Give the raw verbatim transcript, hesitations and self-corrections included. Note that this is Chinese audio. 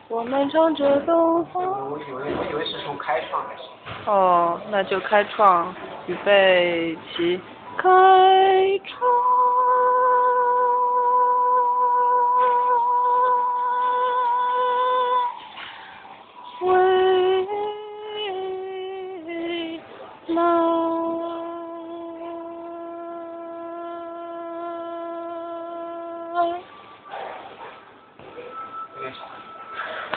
我们唱着东方。 我以为我以为是从开创开始。 哦，那就开创，预备起，开创。